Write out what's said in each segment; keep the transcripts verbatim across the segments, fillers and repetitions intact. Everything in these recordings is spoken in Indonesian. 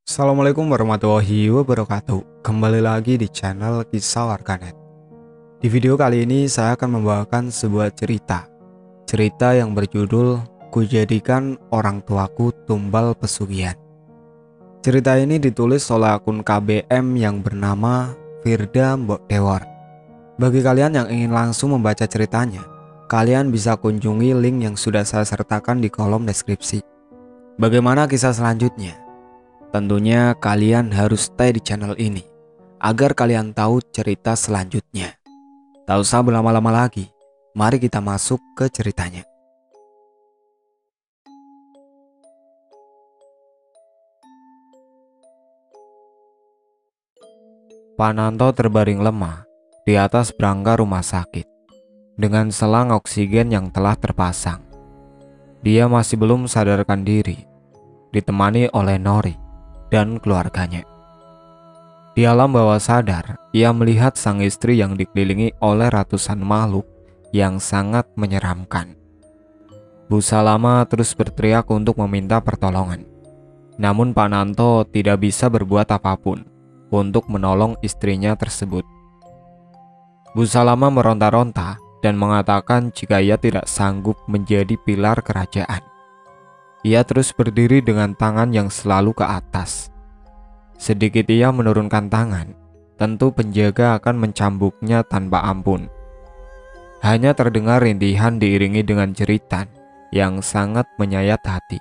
Assalamualaikum warahmatullahi wabarakatuh. Kembali lagi di channel Kisah Warganet. Di video kali ini saya akan membawakan sebuah cerita. Cerita yang berjudul Kujadikan Orang Tuaku Tumbal Pesugihan. Cerita ini ditulis oleh akun K B M yang bernama Firda Mbok Dewor. Bagi kalian yang ingin langsung membaca ceritanya, kalian bisa kunjungi link yang sudah saya sertakan di kolom deskripsi. Bagaimana kisah selanjutnya? Tentunya kalian harus stay di channel ini agar kalian tahu cerita selanjutnya. Tak usah berlama-lama lagi, mari kita masuk ke ceritanya. Pak Nanto terbaring lemah di atas berangka rumah sakit dengan selang oksigen yang telah terpasang. Dia masih belum sadarkan diri, ditemani oleh Nori dan keluarganya. Di alam bawah sadar, ia melihat sang istri yang dikelilingi oleh ratusan makhluk yang sangat menyeramkan. Bu Salama terus berteriak untuk meminta pertolongan. Namun Pak Nanto tidak bisa berbuat apapun untuk menolong istrinya tersebut. Bu Salama meronta-ronta dan mengatakan jika ia tidak sanggup menjadi pilar kerajaan. Ia terus berdiri dengan tangan yang selalu ke atas. Sedikit ia menurunkan tangan, tentu penjaga akan mencambuknya tanpa ampun. Hanya terdengar rintihan diiringi dengan jeritan yang sangat menyayat hati.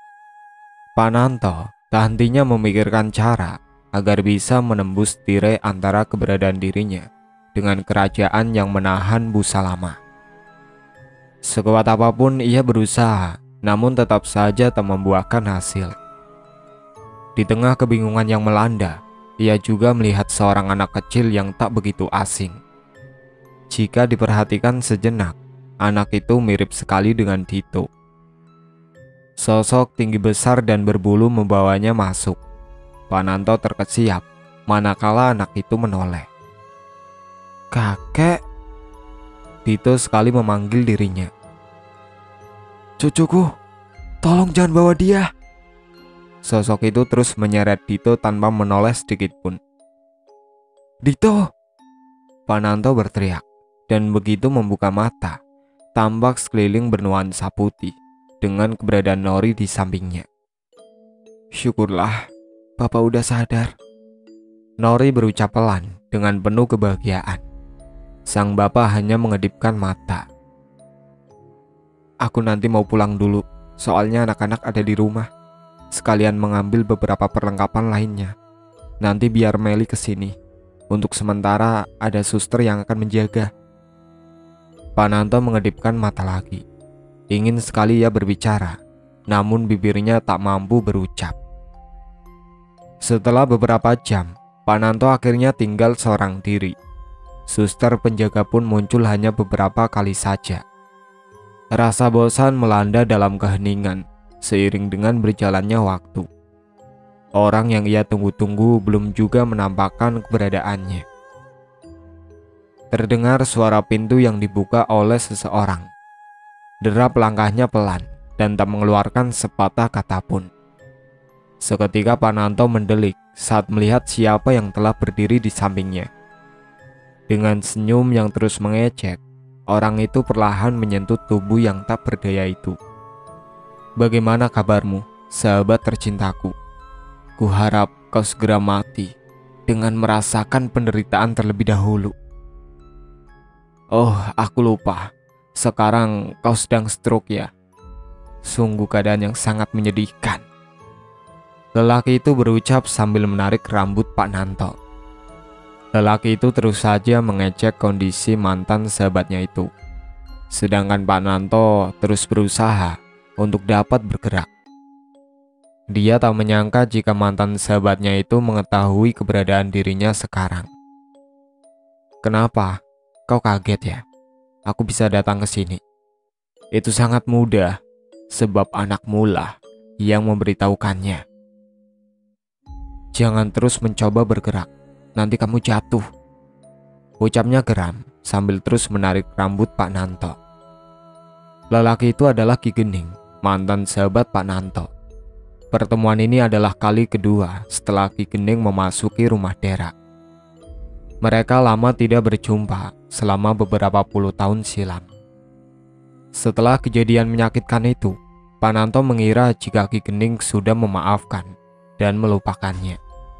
Pak Nanto tak hentinya memikirkan cara agar bisa menembus tirai antara keberadaan dirinya dengan kerajaan yang menahan Bu Salama. Sekuat apapun ia berusaha, namun tetap saja tak membuahkan hasil. Di tengah kebingungan yang melanda, ia juga melihat seorang anak kecil yang tak begitu asing. Jika diperhatikan sejenak, anak itu mirip sekali dengan Dito. Sosok tinggi besar dan berbulu membawanya masuk. Pak Nanto terkesiap manakala anak itu menoleh. "Kakek!" Dito sekali memanggil dirinya. "Cucuku, tolong jangan bawa dia." Sosok itu terus menyeret Dito tanpa menoleh sedikit pun. "Dito!" Pak Nanto berteriak, dan begitu membuka mata, tampak sekeliling bernuansa putih dengan keberadaan Nori di sampingnya. "Syukurlah, Bapak udah sadar." Nori berucap pelan dengan penuh kebahagiaan. Sang bapak hanya mengedipkan mata. "Aku nanti mau pulang dulu, soalnya anak-anak ada di rumah. Sekalian mengambil beberapa perlengkapan lainnya. Nanti biar Meli kesini. Untuk sementara ada suster yang akan menjaga." Pak Nanto mengedipkan mata lagi. Ingin sekali ia berbicara, namun bibirnya tak mampu berucap. Setelah beberapa jam, Pak Nanto akhirnya tinggal seorang diri. Suster penjaga pun muncul hanya beberapa kali saja. Rasa bosan melanda dalam keheningan seiring dengan berjalannya waktu. Orang yang ia tunggu-tunggu belum juga menampakkan keberadaannya. Terdengar suara pintu yang dibuka oleh seseorang. Derap langkahnya pelan dan tak mengeluarkan sepatah kata pun. Seketika Pak Nanto mendelik saat melihat siapa yang telah berdiri di sampingnya. Dengan senyum yang terus mengecek, orang itu perlahan menyentuh tubuh yang tak berdaya itu. "Bagaimana kabarmu, sahabat tercintaku? Kuharap kau segera mati dengan merasakan penderitaan terlebih dahulu." "Oh, aku lupa. Sekarang kau sedang stroke ya? Sungguh keadaan yang sangat menyedihkan." Lelaki itu berucap sambil menarik rambut Pak Nanto. Lelaki itu terus saja mengecek kondisi mantan sahabatnya itu. Sedangkan Pak Nanto terus berusaha untuk dapat bergerak. Dia tak menyangka jika mantan sahabatnya itu mengetahui keberadaan dirinya sekarang. "Kenapa? Kau kaget ya? Aku bisa datang ke sini. Itu sangat mudah, sebab anakmu lah yang memberitahukannya. Jangan terus mencoba bergerak, nanti kamu jatuh," ucapnya geram sambil terus menarik rambut Pak Nanto. Lelaki itu adalah Ki Gening, mantan sahabat Pak Nanto. Pertemuan ini adalah kali kedua setelah Ki Gening memasuki rumah Dera. Mereka lama tidak berjumpa selama beberapa puluh tahun silam. Setelah kejadian menyakitkan itu, Pananto mengira jika Ki Gening sudah memaafkan dan melupakannya.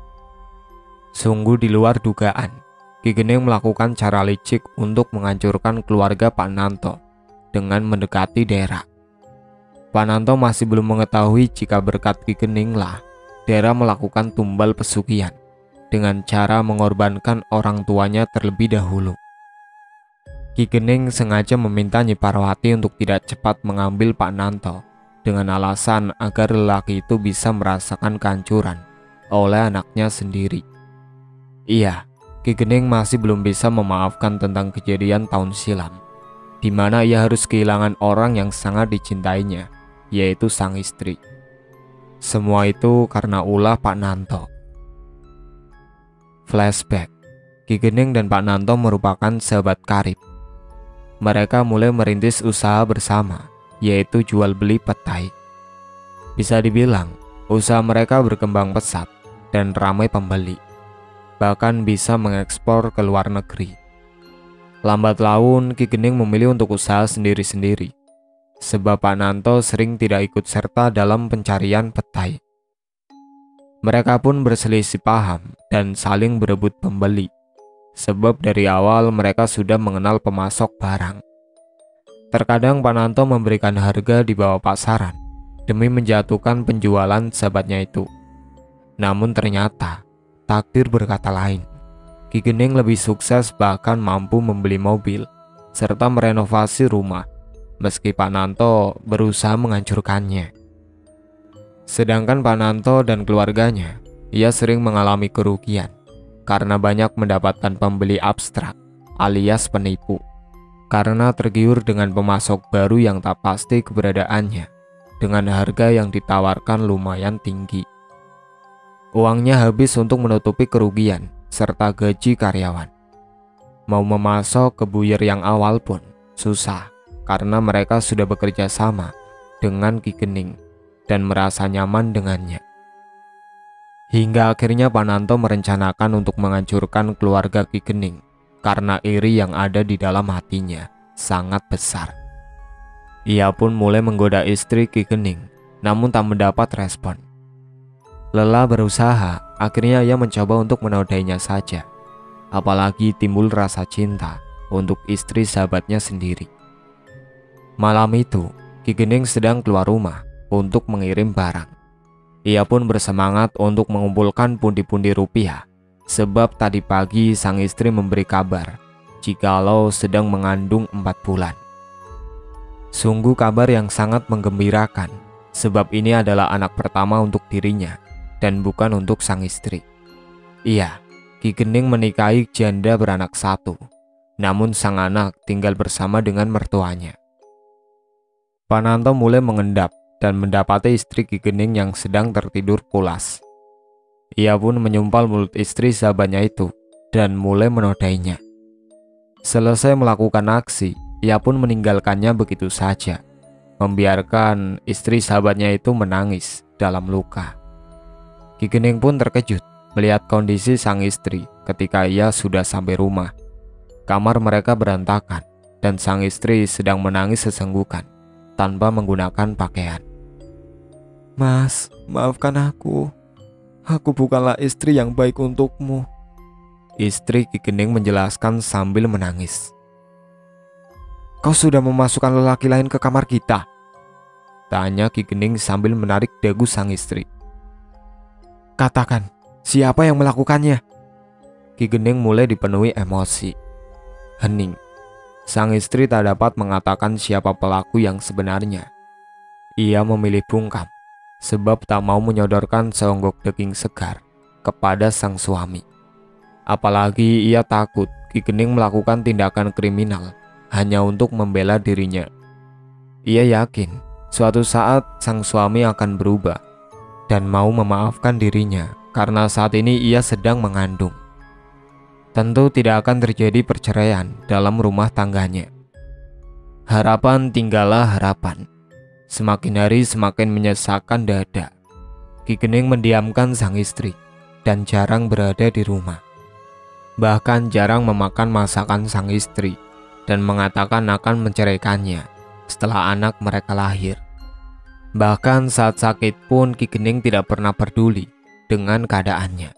Sungguh di luar dugaan, Ki Gening melakukan cara licik untuk menghancurkan keluarga Pananto dengan mendekati Dera. Pananto masih belum mengetahui jika berkat Ki Gening lah Dera melakukan tumbal pesugihan dengan cara mengorbankan orang tuanya terlebih dahulu. Ki Gening sengaja meminta Nyi Parwati untuk tidak cepat mengambil Pananto dengan alasan agar lelaki itu bisa merasakan kehancuran oleh anaknya sendiri. Iya, Ki Gening masih belum bisa memaafkan tentang kejadian tahun silam, di mana ia harus kehilangan orang yang sangat dicintainya, yaitu sang istri. Semua itu karena ulah Pak Nanto. Flashback. Ki Gening dan Pak Nanto merupakan sahabat karib. Mereka mulai merintis usaha bersama, yaitu jual beli petai. Bisa dibilang, usaha mereka berkembang pesat dan ramai pembeli, bahkan bisa mengekspor ke luar negeri. Lambat laun, Ki Gening memilih untuk usaha sendiri-sendiri, sebab Pak Nanto sering tidak ikut serta dalam pencarian petai. Mereka pun berselisih paham dan saling berebut pembeli, sebab dari awal mereka sudah mengenal pemasok barang. Terkadang Pak Nanto memberikan harga di bawah pasaran demi menjatuhkan penjualan sahabatnya itu. Namun ternyata takdir berkata lain. Ki Gening lebih sukses, bahkan mampu membeli mobil serta merenovasi rumah, meski Pak Nanto berusaha menghancurkannya. Sedangkan Pak Nanto dan keluarganya, ia sering mengalami kerugian karena banyak mendapatkan pembeli abstrak alias penipu, karena tergiur dengan pemasok baru yang tak pasti keberadaannya dengan harga yang ditawarkan lumayan tinggi. Uangnya habis untuk menutupi kerugian serta gaji karyawan. Mau memasok ke buyer yang awal pun susah karena mereka sudah bekerja sama dengan Ki Gening dan merasa nyaman dengannya. Hingga akhirnya Pak Nanto merencanakan untuk menghancurkan keluarga Ki Gening karena iri yang ada di dalam hatinya sangat besar. Ia pun mulai menggoda istri Ki Gening, namun tak mendapat respon. Lelah berusaha, akhirnya ia mencoba untuk menodainya saja. Apalagi timbul rasa cinta untuk istri sahabatnya sendiri. Malam itu, Ki Gening sedang keluar rumah untuk mengirim barang. Ia pun bersemangat untuk mengumpulkan pundi-pundi rupiah, sebab tadi pagi sang istri memberi kabar jikalau sedang mengandung empat bulan. Sungguh kabar yang sangat menggembirakan, sebab ini adalah anak pertama untuk dirinya dan bukan untuk sang istri. Iya, Ki Gening menikahi janda beranak satu, namun sang anak tinggal bersama dengan mertuanya. Pak Nanto mulai mengendap dan mendapati istri Ki Gening yang sedang tertidur pulas. Ia pun menyumpal mulut istri sahabatnya itu dan mulai menodainya. Selesai melakukan aksi, ia pun meninggalkannya begitu saja, membiarkan istri sahabatnya itu menangis dalam luka. Ki Gening pun terkejut melihat kondisi sang istri ketika ia sudah sampai rumah. Kamar mereka berantakan dan sang istri sedang menangis sesenggukan tanpa menggunakan pakaian. "Mas, maafkan aku. Aku bukanlah istri yang baik untukmu," istri Ki Gening menjelaskan sambil menangis. "Kau sudah memasukkan lelaki lain ke kamar kita?" tanya Ki Gening sambil menarik dagu sang istri. "Katakan, siapa yang melakukannya?" Ki Gening mulai dipenuhi emosi. Hening. Sang istri tak dapat mengatakan siapa pelaku yang sebenarnya. Ia memilih bungkam, sebab tak mau menyodorkan seonggok daging segar kepada sang suami. Apalagi ia takut Ki Gening melakukan tindakan kriminal hanya untuk membela dirinya. Ia yakin suatu saat sang suami akan berubah dan mau memaafkan dirinya karena saat ini ia sedang mengandung. Tentu tidak akan terjadi perceraian dalam rumah tangganya. Harapan tinggallah harapan. Semakin hari semakin menyesakkan dada. Ki Gening mendiamkan sang istri dan jarang berada di rumah. Bahkan jarang memakan masakan sang istri dan mengatakan akan menceraikannya setelah anak mereka lahir. Bahkan saat sakit pun Ki Gening tidak pernah peduli dengan keadaannya.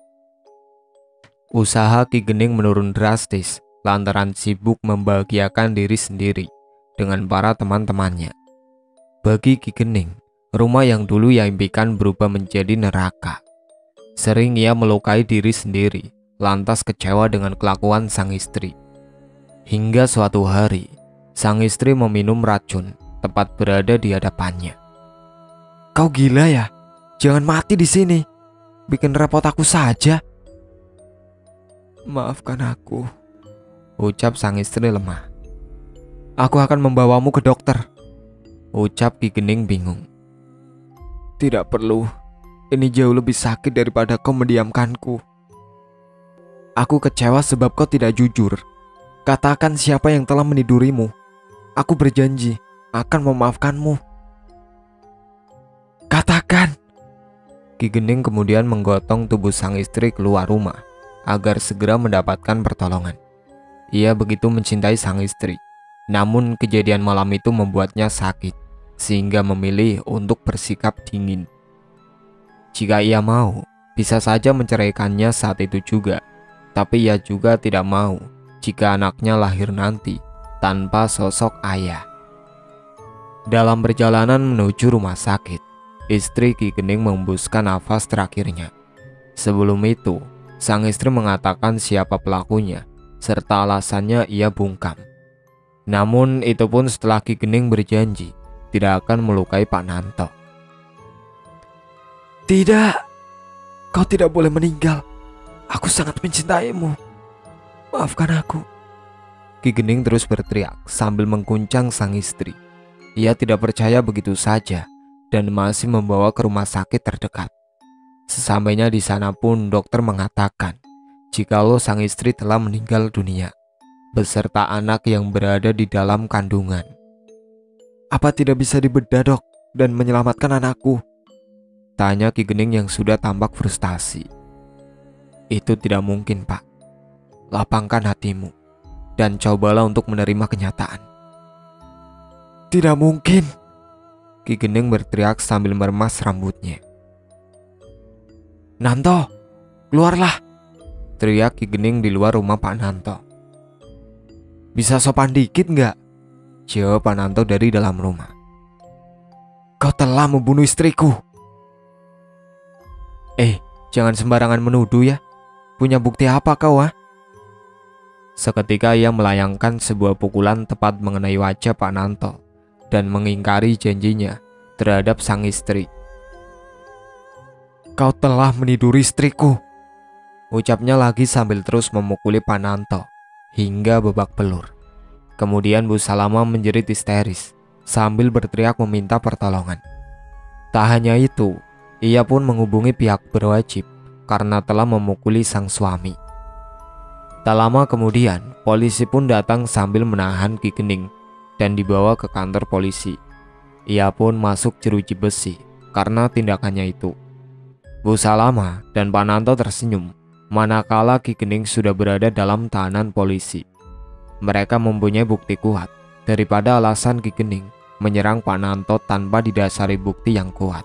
Usaha Ki Gening menurun drastis lantaran sibuk membahagiakan diri sendiri dengan para teman-temannya. Bagi Ki Gening, rumah yang dulu ia impikan berubah menjadi neraka. Sering ia melukai diri sendiri, lantas kecewa dengan kelakuan sang istri. Hingga suatu hari, sang istri meminum racun tepat berada di hadapannya. "Kau gila ya? Jangan mati di sini. Bikin repot aku saja." "Maafkan aku," ucap sang istri lemah. "Aku akan membawamu ke dokter," ucap Ki Gening bingung. "Tidak perlu. Ini jauh lebih sakit daripada kau mendiamkanku. Aku kecewa sebab kau tidak jujur. Katakan siapa yang telah menidurimu. Aku berjanji akan memaafkanmu." "Katakan!" Ki Gening kemudian menggotong tubuh sang istri keluar rumah agar segera mendapatkan pertolongan. Ia begitu mencintai sang istri, namun kejadian malam itu membuatnya sakit, sehingga memilih untuk bersikap dingin. Jika ia mau, bisa saja menceraikannya saat itu juga, tapi ia juga tidak mau jika anaknya lahir nanti tanpa sosok ayah. Dalam perjalanan menuju rumah sakit, istri Ki Gening menghembuskan nafas terakhirnya. Sebelum itu, sang istri mengatakan siapa pelakunya, serta alasannya ia bungkam. Namun itu pun setelah Ki Gening berjanji tidak akan melukai Pak Nanto. "Tidak, kau tidak boleh meninggal. Aku sangat mencintaimu. Maafkan aku." Ki Gening terus berteriak sambil mengguncang sang istri. Ia tidak percaya begitu saja dan masih membawa ke rumah sakit terdekat. Sesampainya di sana pun dokter mengatakan jikalau sang istri telah meninggal dunia beserta anak yang berada di dalam kandungan. "Apa tidak bisa dibedah, Dok, dan menyelamatkan anakku?" tanya Ki Gening yang sudah tampak frustasi. "Itu tidak mungkin, Pak. Lapangkan hatimu dan cobalah untuk menerima kenyataan." "Tidak mungkin!" Ki Gening berteriak sambil meremas rambutnya. "Nanto, keluarlah!" teriak Ki Gening di luar rumah Pak Nanto. "Bisa sopan dikit nggak?" jawab Pak Nanto dari dalam rumah. "Kau telah membunuh istriku." "Eh, jangan sembarangan menuduh ya. Punya bukti apa kau, ah?" Seketika ia melayangkan sebuah pukulan tepat mengenai wajah Pak Nanto dan mengingkari janjinya terhadap sang istri. "Kau telah meniduri istriku," ucapnya lagi sambil terus memukuli Pak Nanto hingga babak belur. Kemudian Bu Salama menjerit histeris sambil berteriak meminta pertolongan. Tak hanya itu, ia pun menghubungi pihak berwajib karena telah memukuli sang suami. Tak lama kemudian, polisi pun datang sambil menahan Ki Gening dan dibawa ke kantor polisi. Ia pun masuk jeruji besi karena tindakannya itu. Bu Salama dan Pak Nanto tersenyum manakala Ki Gening sudah berada dalam tahanan polisi. Mereka mempunyai bukti kuat daripada alasan Ki Gening menyerang Pak Nanto tanpa didasari bukti yang kuat.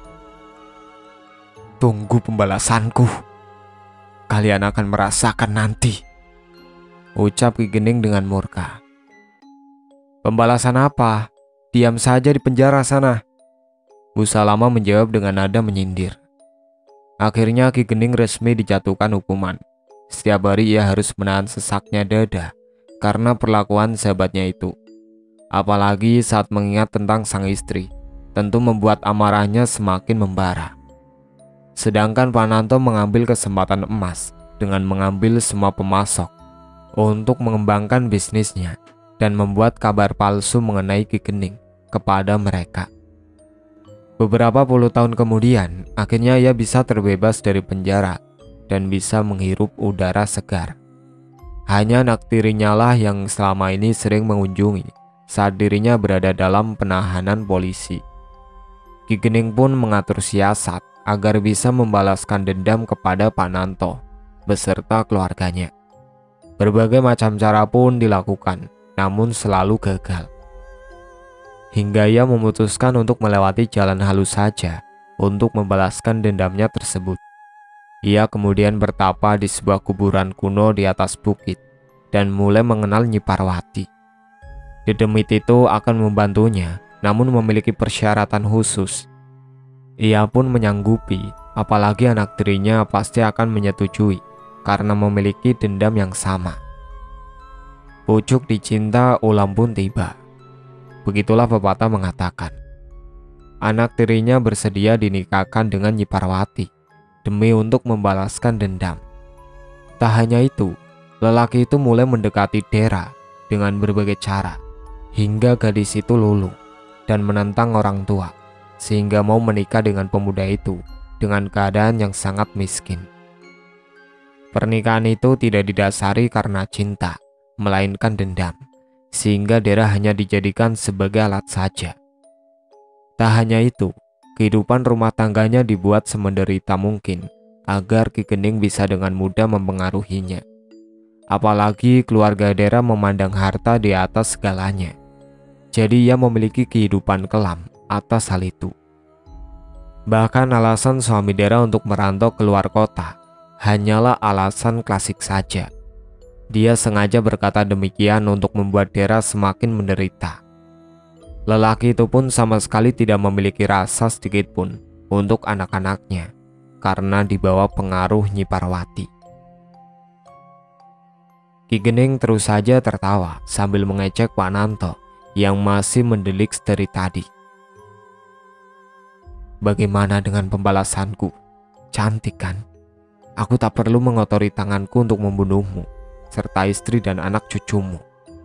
"Tunggu pembalasanku. Kalian akan merasakan nanti," ucap Ki Gening dengan murka. "Pembalasan apa? Diam saja di penjara sana," Bu Salama menjawab dengan nada menyindir. Akhirnya Ki Gening resmi dijatuhkan hukuman. Setiap hari ia harus menahan sesaknya dada karena perlakuan sahabatnya itu. Apalagi saat mengingat tentang sang istri, tentu membuat amarahnya semakin membara. Sedangkan Pak Nanto mengambil kesempatan emas dengan mengambil semua pemasok untuk mengembangkan bisnisnya dan membuat kabar palsu mengenai Ki Gening kepada mereka. Beberapa puluh tahun kemudian, akhirnya ia bisa terbebas dari penjara dan bisa menghirup udara segar. Hanya anak tirinya lah yang selama ini sering mengunjungi saat dirinya berada dalam penahanan polisi. Ki Gening pun mengatur siasat agar bisa membalaskan dendam kepada Pak Nanto beserta keluarganya. Berbagai macam cara pun dilakukan, namun selalu gagal. Hingga ia memutuskan untuk melewati jalan halus saja untuk membalaskan dendamnya tersebut. Ia kemudian bertapa di sebuah kuburan kuno di atas bukit dan mulai mengenal Nyi Parwati. Dedemit itu akan membantunya, namun memiliki persyaratan khusus. Ia pun menyanggupi, apalagi anak tirinya pasti akan menyetujui karena memiliki dendam yang sama. Pucuk dicinta ulam pun tiba. Begitulah pepatah mengatakan. Anak tirinya bersedia dinikahkan dengan Nyi Parwati demi untuk membalaskan dendam. Tak hanya itu, lelaki itu mulai mendekati Dera dengan berbagai cara, hingga gadis itu luluh dan menentang orang tua, sehingga mau menikah dengan pemuda itu dengan keadaan yang sangat miskin. Pernikahan itu tidak didasari karena cinta, melainkan dendam, sehingga Dera hanya dijadikan sebagai alat saja. Tak hanya itu, kehidupan rumah tangganya dibuat semenderita mungkin agar Ki Gening bisa dengan mudah mempengaruhinya. Apalagi keluarga Dera memandang harta di atas segalanya. Jadi ia memiliki kehidupan kelam atas hal itu. Bahkan alasan suami Dera untuk merantau keluar kota hanyalah alasan klasik saja. Dia sengaja berkata demikian untuk membuat Dera semakin menderita. Lelaki itu pun sama sekali tidak memiliki rasa sedikit pun untuk anak-anaknya karena dibawa pengaruh Nyi Parwati. Ki Gening terus saja tertawa sambil mengecek Pak Nanto yang masih mendelik dari tadi. Bagaimana dengan pembalasanku? Cantik kan? Aku tak perlu mengotori tanganku untuk membunuhmu, serta istri dan anak cucumu.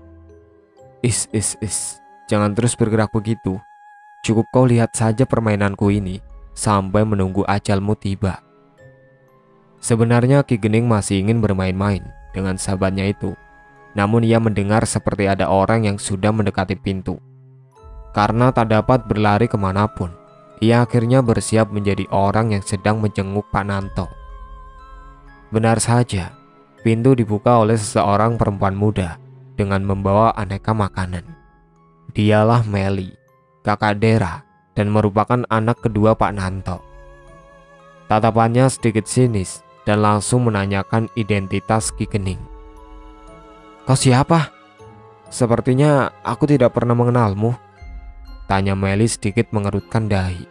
Is, is, is, jangan terus bergerak begitu. Cukup kau lihat saja permainanku ini, sampai menunggu ajalmu tiba. Sebenarnya Ki Gening masih ingin bermain-main dengan sahabatnya itu. Namun ia mendengar seperti ada orang yang sudah mendekati pintu. Karena tak dapat berlari kemanapun, ia akhirnya bersiap menjadi orang yang sedang menjenguk Pak Nanto. Benar saja, pintu dibuka oleh seseorang perempuan muda dengan membawa aneka makanan. Dialah Meli, kakak Dera, dan merupakan anak kedua Pak Nanto. Tatapannya sedikit sinis dan langsung menanyakan identitas Ki Gening. Kau siapa? Sepertinya aku tidak pernah mengenalmu, tanya Meli sedikit mengerutkan dahi.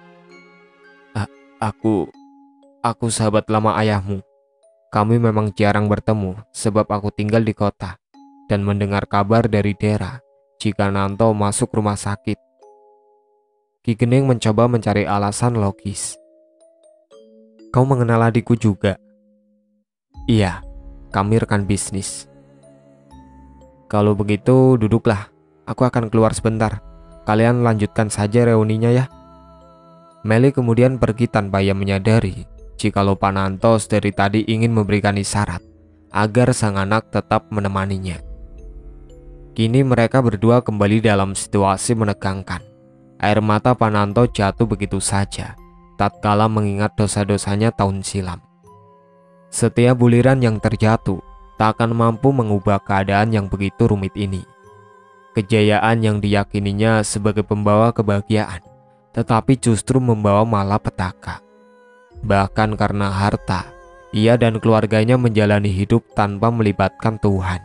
A aku, aku sahabat lama ayahmu. Kami memang jarang bertemu sebab aku tinggal di kota dan mendengar kabar dari Dera jika Nanto masuk rumah sakit. Ki Gening mencoba mencari alasan logis. Kau mengenal adikku juga? Iya, kami rekan bisnis. Kalau begitu duduklah, aku akan keluar sebentar. Kalian lanjutkan saja reuninya ya. Meli kemudian pergi tanpa ia menyadari jikalau Pak Nanto dari tadi ingin memberikan isyarat agar sang anak tetap menemaninya. Kini mereka berdua kembali dalam situasi menegangkan. Air mata Pak Nanto jatuh begitu saja tatkala mengingat dosa-dosanya tahun silam. Setiap buliran yang terjatuh tak akan mampu mengubah keadaan yang begitu rumit ini. Kejayaan yang diyakininya sebagai pembawa kebahagiaan, tetapi justru membawa malapetaka. Bahkan karena harta, ia dan keluarganya menjalani hidup tanpa melibatkan Tuhan.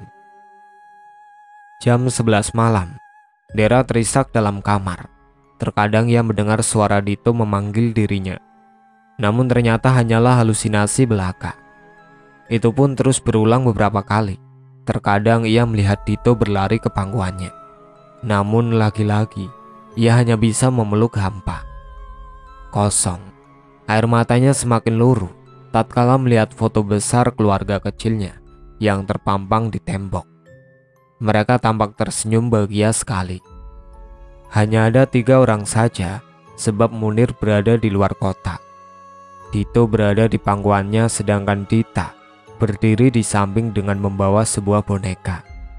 Jam sebelas malam, Dera terisak dalam kamar. Terkadang ia mendengar suara Dito memanggil dirinya. Namun ternyata hanyalah halusinasi belaka. Itu pun terus berulang beberapa kali. Terkadang ia melihat Dito berlari ke pangkuannya. Namun lagi-lagi, ia hanya bisa memeluk hampa. Kosong. Air matanya semakin luruh tatkala melihat foto besar keluarga kecilnya yang terpampang di tembok. Mereka tampak tersenyum bahagia sekali. Hanya ada tiga orang saja sebab Munir berada di luar kota. Dito berada di pangkuannya sedangkan Dita berdiri di samping dengan membawa sebuah boneka.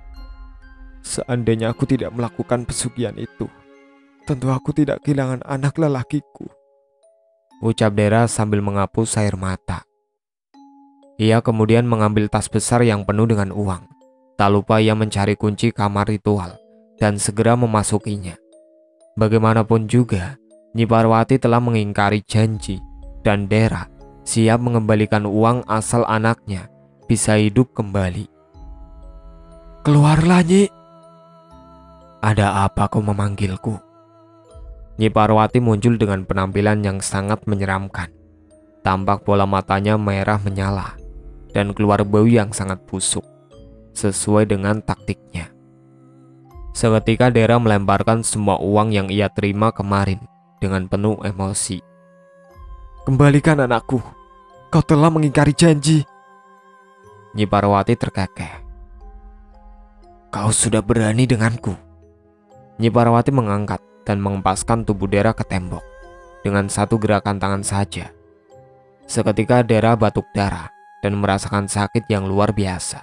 Seandainya aku tidak melakukan pesugihan itu, tentu aku tidak kehilangan anak lelakiku. ucap Dera sambil menghapus air mata. Ia kemudian mengambil tas besar yang penuh dengan uang. Tak lupa ia mencari kunci kamar ritual dan segera memasukinya. Bagaimanapun juga, Nyi Parwati telah mengingkari janji dan Dera siap mengembalikan uang asal anaknya bisa hidup kembali. Keluarlah, Nyi. Ada apa kau memanggilku? Nyi Parwati muncul dengan penampilan yang sangat menyeramkan. Tampak bola matanya merah menyala dan keluar bau yang sangat busuk, sesuai dengan taktiknya. Seketika Dera melemparkan semua uang yang ia terima kemarin dengan penuh emosi. Kembalikan anakku, kau telah mengingkari janji. Nyi Parwati terkekeh. Kau sudah berani denganku. Nyi Parwati mengangkat dan mengempaskan tubuh Dera ke tembok dengan satu gerakan tangan saja. Seketika Dera batuk darah dan merasakan sakit yang luar biasa.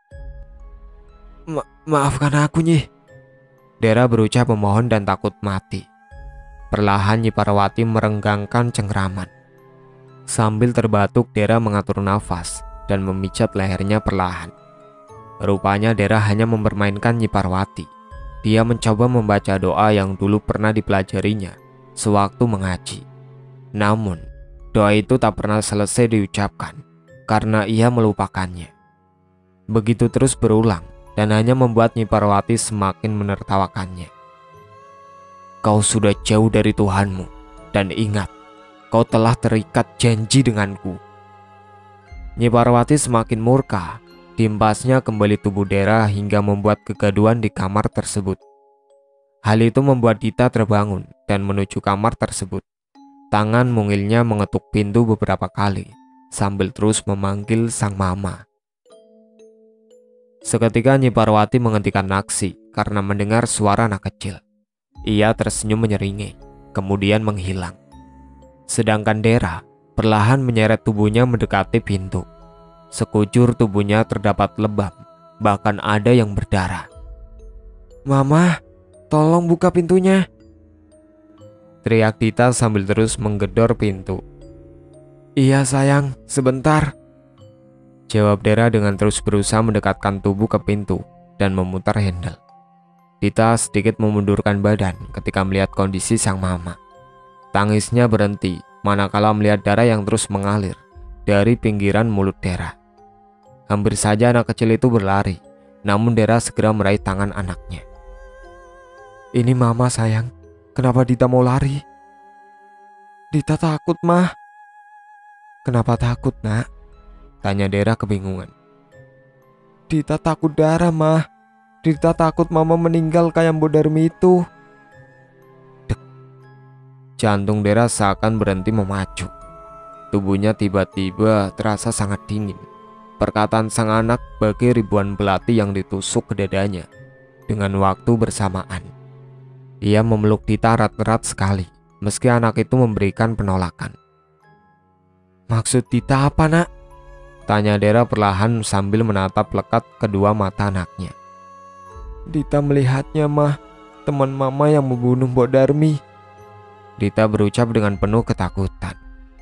Ma maafkan aku, Nyi. Dera berucap memohon dan takut mati. Perlahan Nyi Parwati merenggangkan cengkraman. Sambil terbatuk, Dera mengatur nafas dan memijat lehernya perlahan. Rupanya Dera hanya mempermainkan Nyi Parwati. Dia mencoba membaca doa yang dulu pernah dipelajarinya sewaktu mengaji. Namun, doa itu tak pernah selesai diucapkan karena ia melupakannya. Begitu terus berulang dan hanya membuat Nyi Parwati semakin menertawakannya. Kau sudah jauh dari Tuhanmu, dan ingat, kau telah terikat janji denganku. Nyi Parwati semakin murka, diempasnya kembali tubuh Dera hingga membuat kegaduhan di kamar tersebut. Hal itu membuat Dita terbangun dan menuju kamar tersebut. Tangan mungilnya mengetuk pintu beberapa kali, sambil terus memanggil sang mama. Seketika Nyi Parwati menghentikan aksi karena mendengar suara anak kecil. Ia tersenyum menyeringai, kemudian menghilang. Sedangkan Dera perlahan menyeret tubuhnya mendekati pintu. Sekujur tubuhnya terdapat lebam, bahkan ada yang berdarah. Mama, tolong buka pintunya, teriak Dita sambil terus menggedor pintu. Iya sayang, sebentar, jawab Dera dengan terus berusaha mendekatkan tubuh ke pintu dan memutar handle. Dita sedikit memundurkan badan ketika melihat kondisi sang mama. Tangisnya berhenti manakala melihat darah yang terus mengalir dari pinggiran mulut Dera. Hampir saja anak kecil itu berlari, namun Dera segera meraih tangan anaknya. Ini mama sayang, kenapa Dita mau lari? Dita takut mah. Kenapa takut nak? Tanya Dera kebingungan. Dita takut darah mah. Dita takut mama meninggal kayak Mbok Darmi itu. Dek. Jantung Dera seakan berhenti memacu. Tubuhnya tiba-tiba terasa sangat dingin. Perkataan sang anak bagi ribuan belati yang ditusuk ke dadanya dengan waktu bersamaan. Ia memeluk Dita erat-erat sekali, meski anak itu memberikan penolakan. Maksud Dita apa nak? Tanya Dera perlahan sambil menatap lekat kedua mata anaknya. Dita melihatnya mah, teman mama yang membunuh Mbok Darmi. Dita berucap dengan penuh ketakutan.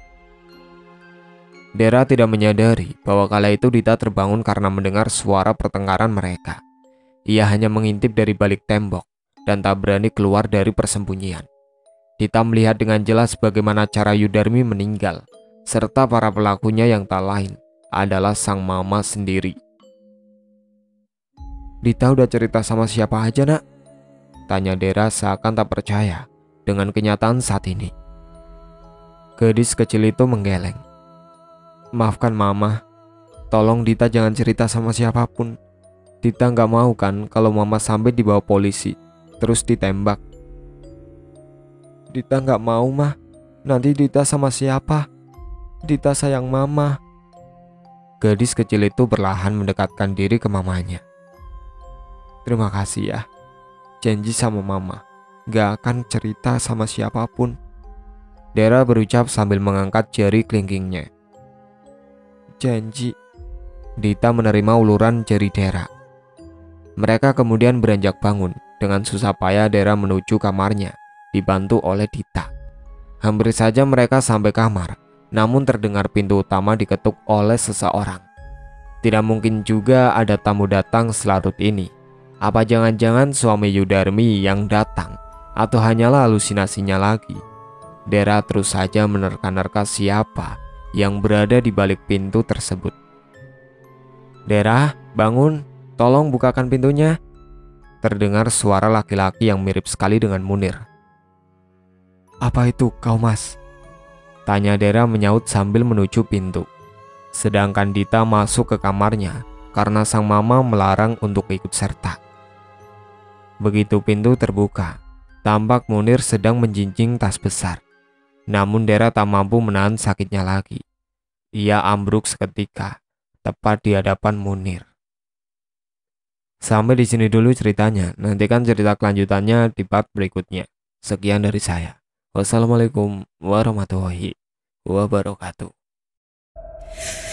Dera tidak menyadari bahwa kala itu Dita terbangun karena mendengar suara pertengkaran mereka. Ia hanya mengintip dari balik tembok dan tak berani keluar dari persembunyian. Dita melihat dengan jelas bagaimana cara Yudarmi meninggal, serta para pelakunya yang tak lain adalah sang mama sendiri. Dita udah cerita sama siapa aja nak? Tanya Dera seakan tak percaya dengan kenyataan saat ini. Gadis kecil itu menggeleng. Maafkan mama, tolong Dita jangan cerita sama siapapun. Dita gak mau kan kalau mama sampai dibawa polisi terus ditembak. Dita gak mau mah, nanti Dita sama siapa? Dita sayang mama. Gadis kecil itu perlahan mendekatkan diri ke mamanya. Terima kasih ya, janji sama mama gak akan cerita sama siapapun. Dera berucap sambil mengangkat jari kelingkingnya. Janji. Dita menerima uluran jari Dera. Mereka kemudian beranjak bangun. Dengan susah payah Dera menuju kamarnya, dibantu oleh Dita. Hampir saja mereka sampai kamar, namun terdengar pintu utama diketuk oleh seseorang. Tidak mungkin juga ada tamu datang selarut ini. Apa jangan-jangan suami Yudarmi yang datang, atau hanyalah halusinasinya lagi? Dera terus saja menerka-nerka siapa yang berada di balik pintu tersebut. "Dera, bangun, tolong bukakan pintunya." Terdengar suara laki-laki yang mirip sekali dengan Munir. "Apa itu kau, Mas?" tanya Dera menyaut sambil menuju pintu. Sedangkan Dita masuk ke kamarnya karena sang mama melarang untuk ikut serta. Begitu pintu terbuka, tampak Munir sedang menjinjing tas besar. Namun Dera tak mampu menahan sakitnya lagi. Ia ambruk seketika, tepat di hadapan Munir. Sampai di sini dulu ceritanya. Nantikan cerita kelanjutannya di part berikutnya. Sekian dari saya. Wassalamualaikum warahmatullahi wabarakatuh.